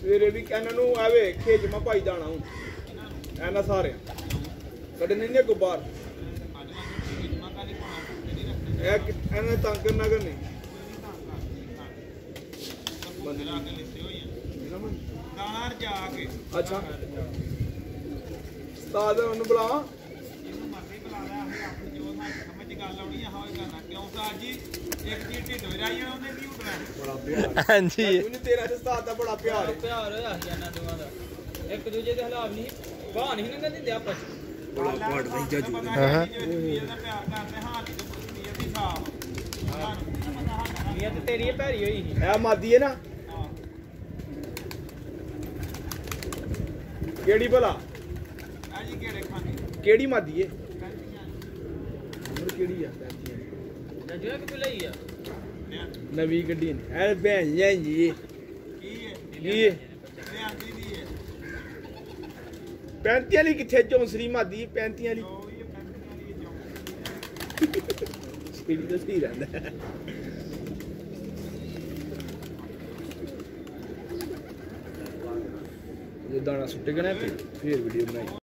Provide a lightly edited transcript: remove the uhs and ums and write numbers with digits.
ਸਵੇਰੇ ਵੀ ਇਹਨਾਂ ਨੂੰ ਆਵੇ ਖੇਜ ਮੈਂ ਭਾਈ ਦਾਣਾ ਹੂੰ ਇਹਨਾਂ ਸਾਰਿਆਂ ਕੱਢਣੇ ਨੇ ਗੁਬਾਰ ਇਹਨਾਂ ਤੰਗ ਕਰਨਾ ਕਰਨੇ अच्छा उस्ताद ਉਹਨੂੰ ਬੁਲਾਵਾਂ ਇਹਨੂੰ ਮਰਜ਼ੀ ਬੁਲਾ ਲੈ ਆਪਣੀ ਜੋ ਸਮਝ ਗੱਲ ਆਉਣੀ ਆ ਹੋਏ ਕਰਨਾ ਕਿਉਂ ਉਸਤਾਦ ਜੀ ਇੱਕ ਚੀਜ਼ ਢਿੱਡੋਂ ਰਾਈ ਉਹਨੇ ਵੀ ਉੱਡਣਾ ਬੜਾ ਪਿਆਰ ਹਾਂਜੀ ਉਹਨੂੰ ਤੇਰਾ ਤੇ ਉਸਤਾਦ ਦਾ ਬੜਾ ਪਿਆਰ ਹੋਇਆ ਜਾਨਾ ਦੋਵਾਂ ਦਾ ਇੱਕ ਦੂਜੇ ਦੇ ਖਿਲਾਫ ਨਹੀਂ ਬਾਹ ਨਹੀਂ ਲੰਘਣ ਦਿੰਦੇ ਆਪਸ ਬੜਾ ਪਾੜ ਨਹੀਂ ਜੱਜ ਹਾਂ ਹਾਂ ਇਹਦਾ ਪਿਆਰ ਕਰਦੇ ਹਾਂ ਨੀਅਤ ਦੀ ਸਾਫ ਨੀਅਤ ਤੇਰੀ ਭੈਰੀ ਹੋਈ ਸੀ ਇਹ ਮਾਦੀ ਹੈ ਨਾ ਕਿਹੜੀ ਭਲਾ ਆ ਜੀ ਕਿਹੜੇ ਖਾਣੇ ਕਿਹੜੀ ਮਾਦੀ ਏ ਕਿਹੜੀ ਆ ਜਿਹੜਾ ਕਿ ਲਈ ਆ ਨਵੀਂ ਗੱਡੀ ਨੇ ਐ ਭੈਣ ਜੀ ਕੀ ਹੈ ਲਿਆਂਦੀ ਦੀ ਹੈ 35 ਵਾਲੀ ਕਿੱਥੇ ਚੌਂਸਰੀ ਮਾਦੀ 35 ਵਾਲੀ ਸਹੀ ਤਾਂ ਸਹੀ ਰਹਿੰਦਾ दाना सुट्टे गए फिर वीडियो बनाई।